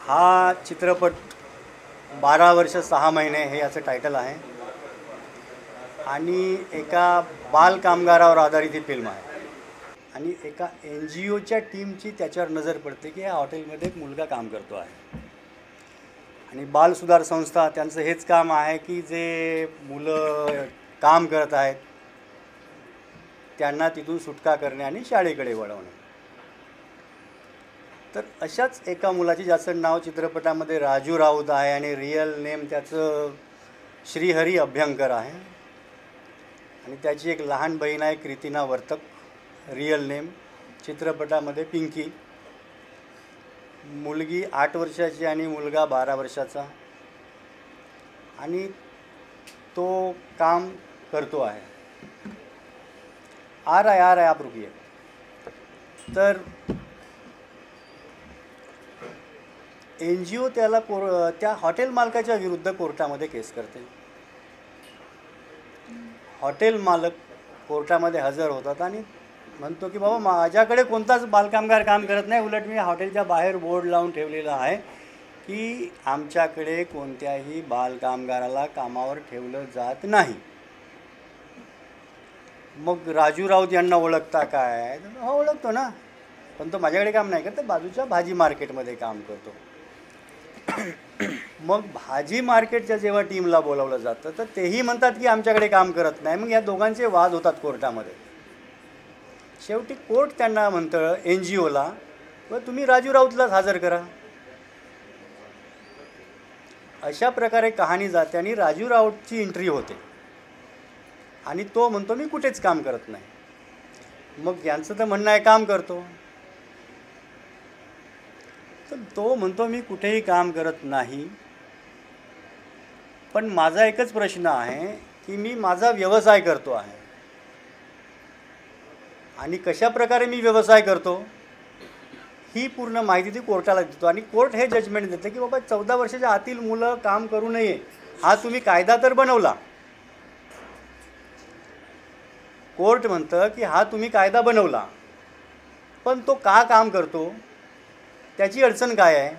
हा चित्रपट 12 वर्ष 6 महिने हे याचं टायटल आहे आणि एका बाल कामगारावर आधारित ही फिल्म आहे आणि एका NGOच्या टीमची त्याच्यावर नजर पडते की या हॉटेलमध्ये एक मुलगा काम करतो आहे आणि बाल सुधार संस्था त्यांचं हेच काम आहे की जे मुलं काम करत आहेत त्यांना तिथून सुटका करणे आणि शाळेकडे वळवणे. तर अशाच एका मुलाची ज्याचं नाव चित्रपटामध्ये राजू राऊत आहे आणि रिअल नेम त्याचं श्रीहरी अभ्यंकर आहे आणि त्याची एक लहान बहीण आहे कृतिना वर्तक, रिअल नेम चित्रपटामध्ये पिंकी. मुलगी 8 वर्षाची आणि मुलगा 12 वर्षाचा आणि तो काम करतो आहे. आ रहा है आप रुकिए. तर NGO त्याला त्या हॉटेल मालकाच्या विरुद्ध कोर्टामध्ये केस करते. हॉटेल मालक कोर्टामध्ये हजर होतात आणि म्हणतो की बाबा माझ्याकडे कोणताच बालकामगार काम करत नाही, उलट मी हॉटेलच्या बाहेर बोर्ड लावून ठेवलेला आहे की आमच्याकडे कोणत्याही बालकामगाराला कामावर ठेवलं जात नाही. मग राजू राऊत यांना ओळखता काय? हो ओळखतो ना, पण तो माझ्याकडे काम नाही करत, बाजूच्या भाजी मार्केटमध्ये काम करतो. मग भाजी मार्केटच्या जेव्हा टीमला बोलावलं जातं तर तेही म्हणतात की आमच्याकडे काम करत नाही. मग या दोघांचे वाद होतात कोर्टामध्ये. शेवटी कोर्ट त्यांना म्हणतं NGOला व तुम्ही राजू राऊतलाच हजर करा. अशा प्रकारे कहाणी जाते आणि राजू राऊतची एंट्री होते आणि तो म्हणतो मी कुठेच काम करत नाही. मग यांचं तर म्हणणं आहे काम करतो, तर तो म्हणतो मी कुठेही काम करत नाही, पण माझा एकच प्रश्न आहे की मी माझा व्यवसाय करतो आहे आणि कशा प्रकारे मी व्यवसाय करतो ही पूर्ण माहिती ती कोर्टाला देतो आणि कोर्ट हे जजमेंट देते की बाबा 14 वर्षाच्या आतील मुलं काम करू नये हा तुम्ही कायदा तर बनवला. कोर्ट म्हणतं की हा तुम्ही कायदा बनवला, पण तो का काम करतो, त्याची अडचण काय आहे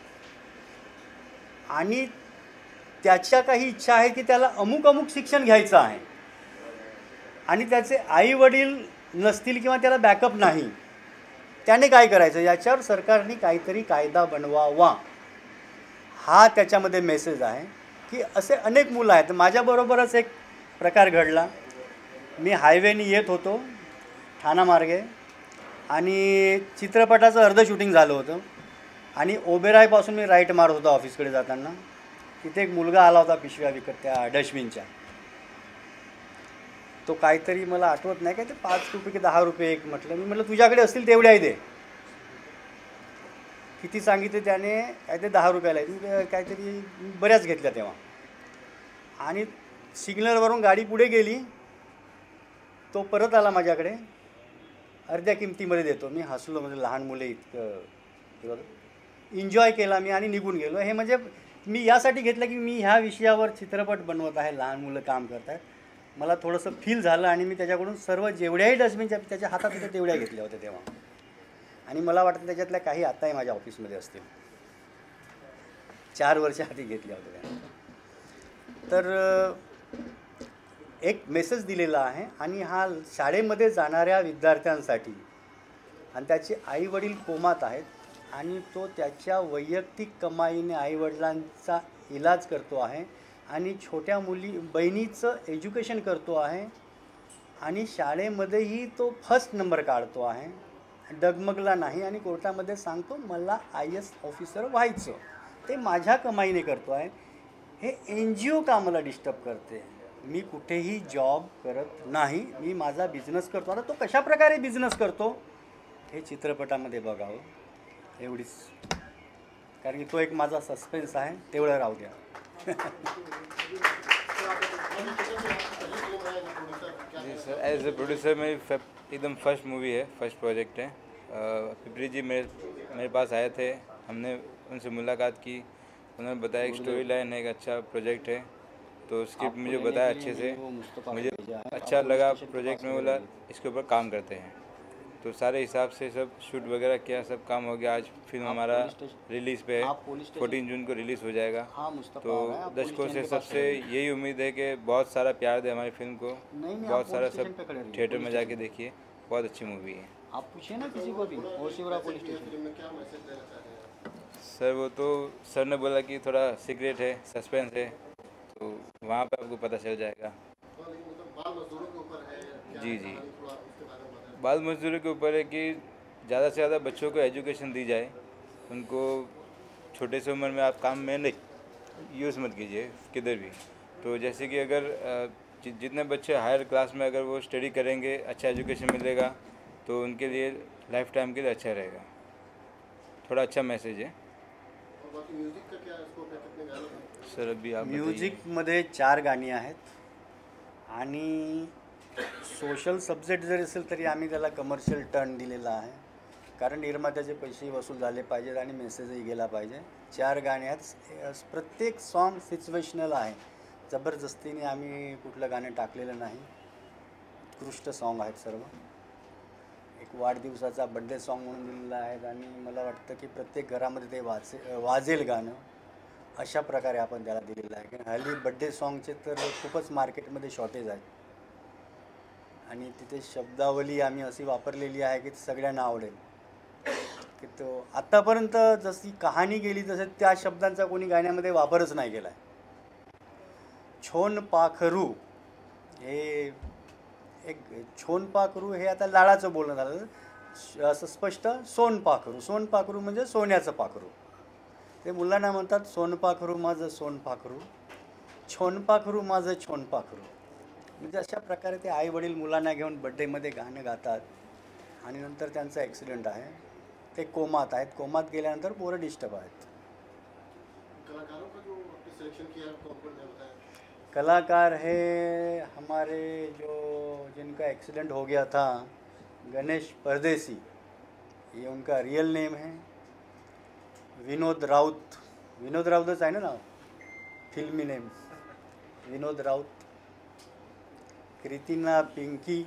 आणि त्याच्या काही इच्छा आहे की त्याला अमुक अमुक शिक्षण घ्यायचं आहे आणि त्याचे आई वडील नसतील किंवा त्याला बॅकअप नाही, त्याने काय करायचं, याच्यावर सरकारने काहीतरी कायदा बनवावा हा त्याच्यामध्ये मेसेज आहे. की असे अनेक मुलं आहेत. माझ्याबरोबरच एक प्रकार घडला. मी हायवेने येत होतो ठाणा मार्गे आणि चित्रपटाचं अर्ध शूटिंग झालं होतं आणि ओबेरायपासून मी राईट मारत होतो ऑफिसकडे जाताना. तिथे एक मुलगा आला होता पिशव्या विकत त्या डस्टबिनच्या. तो काहीतरी मला आठवत नाही काय ते 5 रुपये की 10 रुपये एक म्हटलं. मी म्हटलं तुझ्याकडे असतील तेवढ्याही दे. किती सांगितले त्याने, काय ते 10 रुपयाला आहे. काहीतरी बऱ्याच घेतल्या तेव्हा आणि सिग्नलवरून गाडी पुढे गेली. तो परत आला माझ्याकडे, अर्ध्या किमतीमध्ये देतो. मी हसलो, म्हणजे लहान मुले इतकं एन्जॉय केला मी आणि निघून गेलो. हे म्हणजे मी यासाठी घेतलं की मी ह्या विषयावर चित्रपट बनवत आहे, लहान मुलं काम करत आहेत. मला थोडंसं फील झालं आणि मी त्याच्याकडून सर्व जेवढ्याही डस्टबिनच्या त्याच्या हातात होत्या तेवढ्या घेतल्या होत्या तेव्हा. आणि मला वाटतं त्याच्यातल्या काही आत्ताही माझ्या ऑफिसमध्ये असतील. 4 वर्ष आधी घेतल्या होत्या. तर एक मेसेज दिलेला आहे आणि हा शाळेमध्ये जाणाऱ्या विद्यार्थ्यांसाठी, आणि त्याचे आईवडील कोमात आहेत आणि तो त्याच्या वैयक्तिक कमाईने आईवडिलांचा इलाज करतो आहे आणि छोट्या बहिणीचं एज्युकेशन करतो आहे आणि शाळेमध्येही तो फर्स्ट नंबर काढतो आहे. डगमगला नाही आणि कोर्टामध्ये सांगतो मला IAS ऑफिसर व्हायचं, ते माझ्या कमाईने करतो आहे. हे NGO का मला डिस्टर्ब करते? मी कुठेही जॉब करत नाही, मी माझा बिझनेस करतो. आता तो कशा प्रकारे बिझनेस करतो हे चित्रपटामध्ये बघावं एवढीच, कारण की तो एक माझा सस्पेन्स आहे. तेवढं राहू द्या. जी सर, एज ए प्रोड्यूसर मेरी एकदम फर्स्ट मूवी है, फर्स्ट प्रोजेक्ट है. पिपरी जी मेरे पास आए थे, हमने उनसे मुलाकात की. उन्होंने बताया एक स्टोरी लाइन है, एक अच्छा प्रोजेक्ट है, तो स्क्रिप्ट मुझे बताया अच्छे से, मुझे अच्छा लगा प्रोजेक्ट में. बोला इसके ऊपर काम करते हैं, तो सारे हिसाब से सब शूट वगैरह किया, सब काम हो गया। आज फिल्म हमारा रिलीज़ पे है, 14 जून को रिलीज़ हो जाएगा। तो दर्शकों से सबसे यही उम्मीद है कि बहुत सारा प्यार दे हमारी फिल्म को, बहुत सारा सब थिएटर में जाके देखिए, बहुत अच्छी मूवी है। आप पूछिए ना किसी को भी, ओशिवरा पुलिस स्टेशन। सर वो तो सर ने बोला कि थोड़ा सीक्रेट है, सस्पेंस है, तो वहाँ पे आपको पता चल जाएगा। जी जी, बाल मजदूरी के ऊपर है कि ज़्यादा से ज़्यादा बच्चों को एजुकेशन दी जाए, उनको छोटे से उम्र में आप काम में नहीं यूज़ मत कीजिए किधर भी। तो जैसे कि अगर जितने बच्चे हायर क्लास में अगर वो स्टडी करेंगे, अच्छा एजुकेशन मिलेगा, तो उनके लिए लाइफ टाइम के लिए अच्छा रहेगा। थोड़ा अच्छा मैसेज है। सर अभी आप म्युझिकमध्ये 4 गाणी आहेत आणि सोशल सब्जेक्ट जरी असेल तरी आम्ही त्याला कमर्शियल टर्न दिलेला आहे, कारण निर्मात्याचे पैसेही वसूल झाले पाहिजेत आणि मेसेजही गेला पाहिजे। 4 गाणी आहेत, प्रत्येक सॉन्ग सिच्युएशनल आहे, जबरदस्तीने आम्ही कुठलं गाणं टाकलेलं नाही, उत्कृष्ट सॉन्ग आहेत सर्व। एक वाढदिवसाचा बड्डे सॉन्ग म्हणून दिलेला आहे आणि मला वाटतं की प्रत्येक घरामध्ये ते वाजेल गाणं, अशा प्रकारे आपण त्याला दिलेलं आहे। कारण हल्ली बड्डे सॉन्गचे तर खूपच मार्केटमध्ये शॉर्टेज आहे आणि तिथे शब्दावली आम्ही अशी वापरलेली आहे की सगळ्यांना आवडेल, की तो आत्तापर्यंत जशी कहाणी गेली तसं त्या शब्दांचा कोणी गाण्यामध्ये वापरच नाही केला आहे। छोन पाखरू हे एक छोनपाखरू हे आता लाडाचं बोलणं झालं, असं स्पष्ट सोनपाखरू, सोनपाखरू म्हणजे सोन्याचं पाखरू। ते मुलांना म्हणतात सोनपाखरू माझं सोनपाखरू, छोनपाखरू माझं छोनपाखरू, म्हणजे अशा प्रकारे ते आई वडील मुलांना घेऊन बड्डेमध्ये गाणं गातात आणि नंतर त्यांचा ॲक्सिडेंट आहे, ते कोमात आहेत, कोमात गेल्यानंतर पोरं डिस्टर्ब आहेत। कलाकार है हमारे जो जिनका एक्सीडेंट हो गया था, गणेश परदेसी, ये उनका रियल नेम है। विनोद राउत, विनोद राउतच आहे ना नाव, फिल्मी नेम विनोद राउत। कृतिना पिंकी,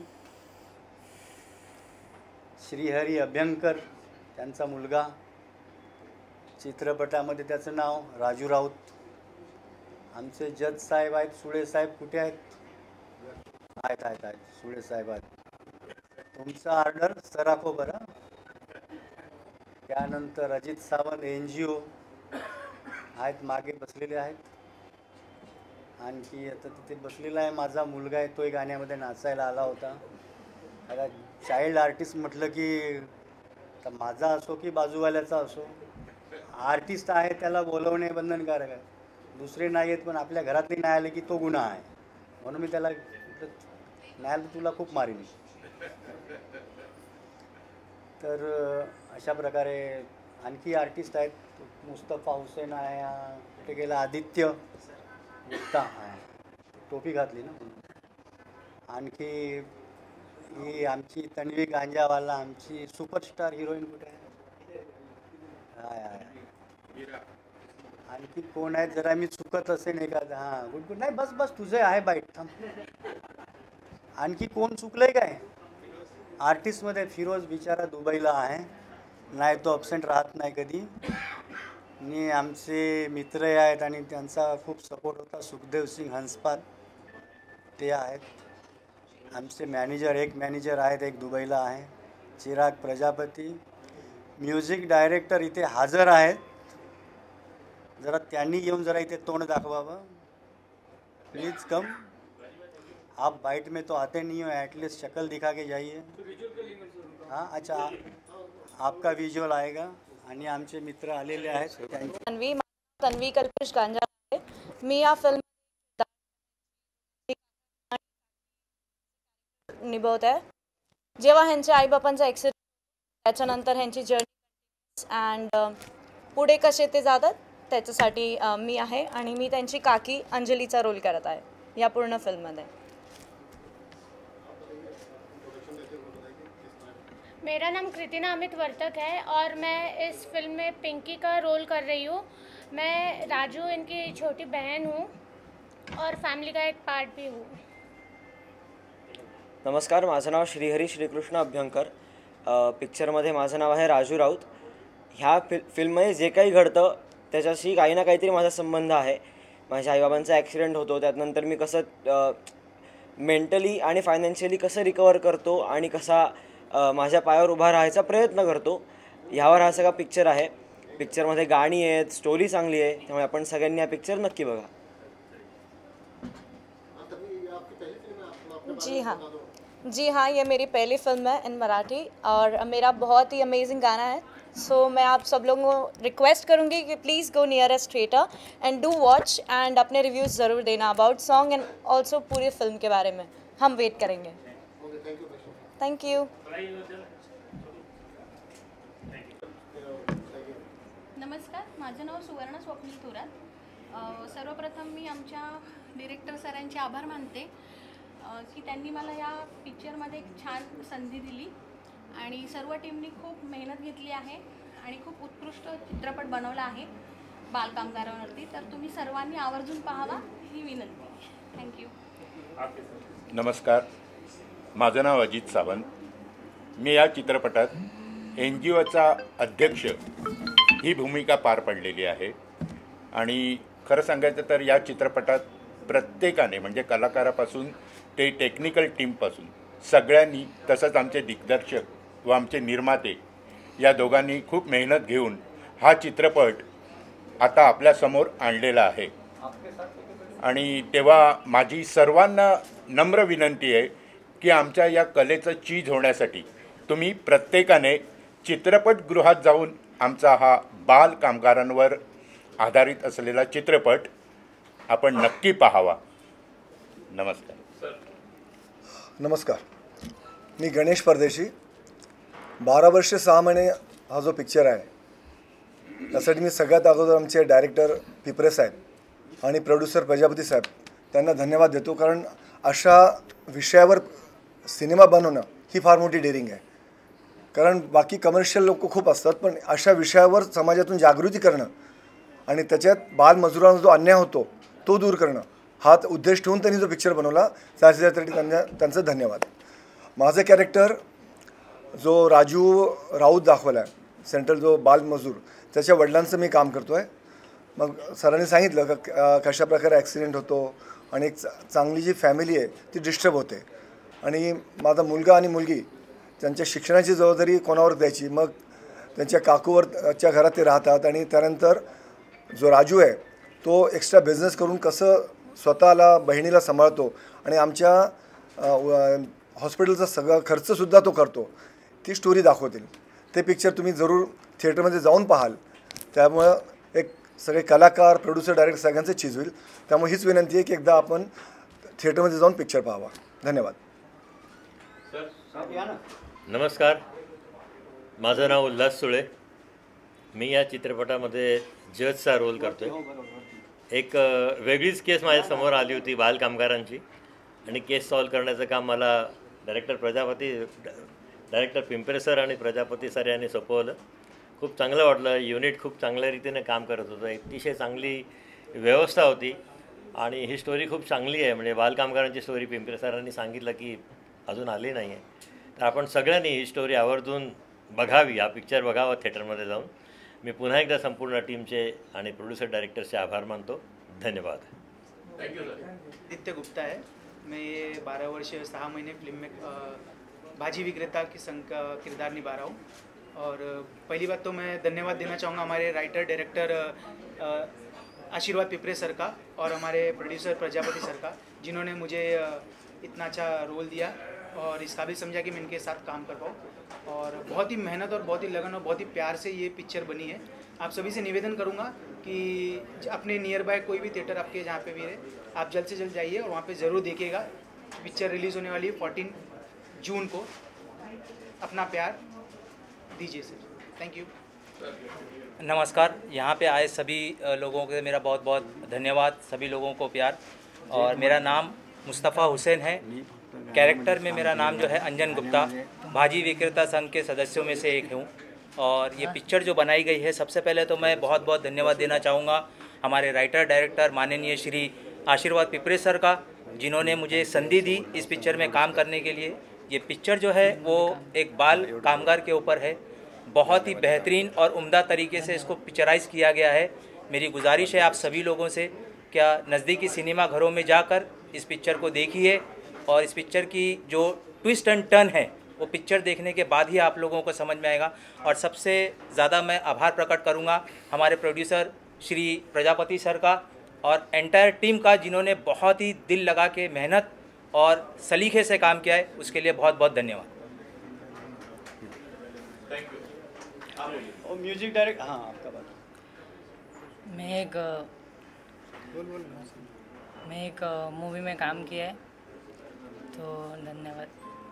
श्रीहरी अभ्यंकर त्यांचा मुलगा, चित्रपटामध्ये त्याचं नाव राजू राऊत। आमचे जज साहेब आहेत, सुळे साहेब कुठे आहेत? आहेत आहेत आहेत, सुळे साहेब आहेत। तुमचा ऑर्डर सराखो बरं। त्यानंतर अजित सावंत NGO आहेत, मागे बसलेले आहेत। आणखी आता तिथे बसलेला आहे माझा मुलगा आहे, तोही गाण्यामध्ये नाचायला आला होता। आता चाइल्ड आर्टिस्ट म्हटलं की आता माझा असो की बाजूवाल्याचा असो, आर्टिस्ट आहे त्याला बोलवणे बंधनकारक आहे। दुसरे नाही आहेत पण आपल्या घरातली नाही आले की तो गुन्हा आहे, म्हणून मी त्याला नाही आलं तुला खूप मारीन। तर अशा प्रकारे आणखी आर्टिस्ट आहेत, मुस्तफा हुसेन आहे, कुठे गेला आदित्य गुप्ता आहे, टोपी घातली ना। आणखी ही आमची तन्वी गांजावाला, आमची सुपरस्टार हिरोईन कुठे आहे? हाय हाय। आणखी कोण आहेत जरा मी चुकत असेल एखादा? हां गुड गुड, नाही बस बस तुझे आहे बाईट, थांब। आणखी कोण चुकलंय काय? आर्टिस्टमध्ये फिरोज बिचारा दुबईला आहे, नाही तो अब्सेंट राहत नाही कधी। आणि आमचे मित्र आहेत आणि त्यांचा खूप सपोर्ट होता, सुखदेव सिंग हंसपाल ते आहेत। आमचे मॅनेजर, एक मॅनेजर आहेत, एक दुबईला आहे, चिराग प्रजापती। म्युझिक डायरेक्टर इथे हजर आहेत, जरा त्यांनी येऊन जरा इथे तोंड दाखवावं, प्लीज़ कम। आप बाइट में तो आते नहीं हो, एटलीस्ट शक्ल दिखा के जाइए। हाँ अच्छा, आपका विजुअल आएगा। आणि आमचे मित्र आलेले आहेत। तन्वी कल्पेश गांजा आहे। मी या फिल्म निभावत आहे। जेव्हा ह्यांच्या आईबापांचा ॲक्सिडेंट, त्याच्यानंतर ह्यांची जर्नी अँड पुढे कसे ते जातात त्याच्यासाठी मी आहे आणि मी त्यांची काकी अंजलीचा रोल करत आहे या पूर्ण फिल्ममध्ये। मेरा नाम कृतिना अमित वर्तक है और मैं इस फिल्म में पिंकी का रोल कर रही हूँ। मैं राजू इनकी छोटी बहन हूँ और फैमिली का एक पार्ट भी हूँ। नमस्कार, माझं नाव श्रीहरी श्रीकृष्ण अभ्यंकर। पिक्चरमध्ये माझं नाव आहे राजू राऊत. ह्या फिल्ममध्ये जे काही घडतं त्याच्याशी काही ना काहीतरी माझा संबंध आहे. माझ्या आईबाबांचा ॲक्सिडेंट होतो, त्यानंतर मी कसं मेंटली आणि फायनान्शियली कसं रिकवर करतो आणि कसा माझ्या पायावर उभा राहायचा प्रयत्न करतो, ह्यावर हा सगळा पिक्चर आहे. पिक्चरमध्ये गाणी आहेत, स्टोरी चांगली आहे, त्यामुळे आपण सगळ्यांनी हा पिक्चर नक्की बघा. जी हाँ, ये मेरी पहली फिल्म है इन मराठी और मेरा बहुत ही अमेजिंग गाना है. सो मैं आप सब लोगों को रिक्वेस्ट करूँगी कि please go nearest theatre and do watch and अपने रिव्यूज़ ज़रूर देना अबाउट सॉन्ग एंड ऑल्सो पूरी फिल्म के बारे में. हम वेट करेंगे. Thank you. नमस्कार, माझं नाव सुवर्ण स्वप्नील थोरात. सर्वप्रथम मी आमच्या डिरेक्टर सरांचे आभार मानते की त्यांनी मला या पिक्चरमध्ये एक छान संधी दिली आणि सर्व टीमनी खूप मेहनत घेतली आहे आणि खूप उत्कृष्ट चित्रपट बनवला आहे बालकामगारांवरती. तर तुम्ही सर्वांनी आवर्जून पाहावा ही विनंती. थँक्यू. नमस्कार, माझं नाव अजित सावंत. मी या चित्रपटात NGOचा अध्यक्ष ही भूमिका पार पडलेली आहे आणि खरं सांगायचं तर या चित्रपटात प्रत्येकाने म्हणजे कलाकारापासून ते टेक्निकल टीमपासून सगळ्यांनी, तसंच आमचे दिग्दर्शक व आमचे निर्माते या दोघांनी खूप मेहनत घेऊन हा चित्रपट आता आपल्यासमोर आणलेला आहे. आणि तेव्हा माझी सर्वांना नम्र विनंती आहे की आमच्या या कलेचं चीज होण्यासाठी तुम्ही प्रत्येकाने चित्रपटगृहात जाऊन आमचा हा बाल कामगारांवर आधारित असलेला चित्रपट आपण नक्की पाहावा. नमस्कार. नमस्कार, मी गणेश परदेशी. 12 वर्ष 6 महिने हा जो पिक्चर आहे त्यासाठी मी सगळ्यात अगोदर आमचे डायरेक्टर पिपरे साहेब आणि प्रोड्युसर प्रजापती साहेब त्यांना धन्यवाद देतो. कारण अशा विषयावर सिनेमा बनवणं ही फार मोठी डेअरिंग आहे. कारण बाकी कमर्शियल लोक खूप असतात, पण अशा विषयावर समाजातून जागृती करणं आणि त्याच्यात बालमजुरांचा जो अन्याय होतो तो दूर करणं हा उद्देश ठेवून त्यांनी जो पिक्चर बनवला त्यासाठी त्यांचं धन्यवाद. माझं कॅरेक्टर जो राजू राऊत दाखवला आहे, सेंट्रल जो बालमजूर, त्याच्या वडिलांचं मी काम करतो आहे. मग सरांनी सांगितलं कशा प्रकारे ॲक्सिडेंट होतो आणि एक चांगली जी फॅमिली आहे ती डिस्टर्ब होते आणि माझा मुलगा आणि मुलगी त्यांच्या शिक्षणाची जबाबदारी कोणावर द्यायची. मग त्यांच्या काकूवरच्या घरात ते राहतात आणि त्यानंतर जो राजू आहे तो एक्स्ट्रा बिझनेस करून कसं स्वतःला बहिणीला सांभाळतो आणि आमच्या हॉस्पिटलचा सगळा खर्चसुद्धा तो करतो. ती स्टोरी दाखवतील. ते पिक्चर तुम्ही जरूर थिएटरमध्ये जाऊन पाहाल. त्यामुळं एक सगळे कलाकार, प्रोड्युसर, डायरेक्टर सगळ्यांचं चीज होईल. त्यामुळे हीच विनंती आहे की एकदा आपण थिएटरमध्ये जाऊन पिक्चर पाहावा. धन्यवाद. नमस्कार, माझं नाव उल्हास सुळे. मी या चित्रपटामध्ये जजचा रोल करतो आहे. एक वेगळीच केस माझ्यासमोर आली होती बाल कामगारांची आणि केस सॉल्व करण्याचं काम मला डायरेक्टर पिंपरे सर आणि प्रजापती सर यांनी सोपवलं. खूप चांगलं वाटलं. युनिट खूप चांगल्या रीतीने काम करत होतं. अतिशय चांगली व्यवस्था होती आणि ही स्टोरी खूप चांगली आहे. म्हणजे बालकामगारांची स्टोरी पिंपरे सरांनी सांगितलं की अजून आली नाही आहे. तर आपण सगळ्यांनी ही स्टोरी आवर्जून बघावी, हा पिक्चर बघावा थिएटरमध्ये जाऊन. मी पुन्हा एकदा संपूर्ण टीमचे आणि प्रोड्युसर डायरेक्टरचे आभार मानतो. धन्यवाद. Thank you sir. Aditya Gupta है. मैं 12 वर्ष 6 महीने फिल्म में भाजी विक्रेता की किरदार निभा रहा हूँ. और पहली बात तो मैं धन्यवाद देना चाहूँगा हमारे राइटर डायरेक्टर आशीर्वाद पिपरे सर का और हमारे प्रोड्यूसर प्रजापति सर का, जिन्होंने मुझे इतना अच्छा रोल दिया और इस काबिल समझा कि मैं इनके साथ काम कर पाऊँ. और बहुत ही मेहनत और बहुत ही लगन और बहुत ही प्यार से ये पिक्चर बनी है. आप सभी से निवेदन करूँगा कि अपने नियर बाय कोई भी थिएटर आपके जहाँ पे भी है, आप जल्द से जल्द जाइए और वहाँ पे ज़रूर देखिएगा. पिक्चर रिलीज़ होने वाली है 14 जून को. अपना प्यार दीजिए सर. Thank you. नमस्कार, यहाँ पे आए सभी लोगों को मेरा बहुत बहुत धन्यवाद. सभी लोगों को प्यार. और मेरा नाम मुस्तफ़ा हुसैन है. कैरेक्टर में मेरा नाम जो है अंजन गुप्ता, भाजी विक्रेता संघ के सदस्यों में से एक हूँ. और ये पिक्चर जो बनाई गई है, सबसे पहले तो मैं बहुत बहुत धन्यवाद देना चाहूँगा हमारे राइटर डायरेक्टर माननीय श्री आशीर्वाद पिपरे सर का, जिन्होंने मुझे संधि दी इस पिक्चर में काम करने के लिए. ये पिक्चर जो है वो एक बाल कामगार के ऊपर है। बहुत ही बेहतरीन और उम्दा तरीके से इसको पिक्चराइज़ किया गया है। मेरी गुजारिश है आप सभी लोगों से, क्या नज़दीकी सिनेमा घरों में जाकर इस पिक्चर को देखिए और इस पिक्चर की जो ट्विस्ट एंड टर्न है वो पिक्चर देखने के बाद ही आप लोगों को समझ में आएगा। और सबसे ज़्यादा मैं आभार प्रकट करूँगा हमारे प्रोड्यूसर श्री प्रजापति सर का और एंटायर टीम का, जिन्होंने बहुत ही दिल लगा के मेहनत और सलीके से काम किया है, उसके लिए बहुत बहुत धन्यवाद। और म्यूजिक डायरेक्ट, हाँ आपका बात। मैं एक मूवी में काम किया है, तो धन्यवाद।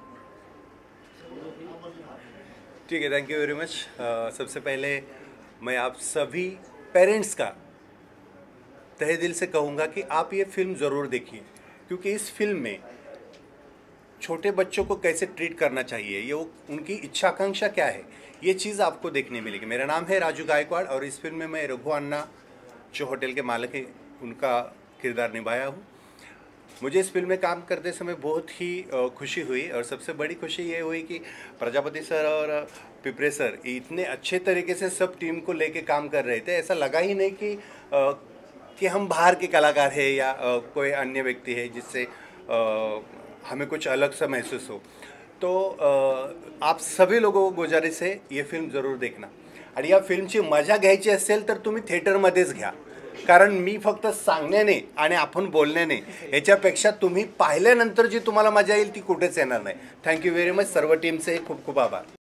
ठीक है, थैंक यू वेरी मच। सबसे पहले मैं आप सभी पेरेंट्स का तहे दिल से कहूँगा कि आप ये फिल्म ज़रूर देखिए, क्योंकि इस फिल्म में छोटे बच्चों को कैसे ट्रीट करना चाहिए, ये उनकी इच्छा आकांक्षा क्या है, ये चीज़ आपको देखने मिलेगी। मेरा नाम है राजू गायकवाड़ और इस फिल्म में मैं रघु अन्ना जो होटल के मालिक हैं उनका किरदार निभाया हूँ। मुझे इस फिल्म में काम करते समय बहुत ही खुशी हुई और सबसे बड़ी खुशी ये हुई कि प्रजापति सर और पिपरे सर इतने अच्छे तरीके से सब टीम को लेके काम कर रहे थे। ऐसा लगा ही नहीं कि हम बाहर के कलाकार हैं या कोई अन्य व्यक्ति है जिससे हमें कुछ अलग सा महसूस हो। तो आप सभी लोगों को गुजारिश आहे ये फिल्म जरूर देखना आणि या फिल्मची मजा घ्यायची असेल तर तुम्ही थिएटरमध्येच घ्या, कारण मी फक्त सांगण्याने आणि आपण बोलण्याने याच्यापेक्षा तुम्ही पाहिल्यानंतर जी तुम्हाला मजा येईल ती कुठेच येणार नाही। Thank you very much. सर्व टीमचे खूप खूप आभार।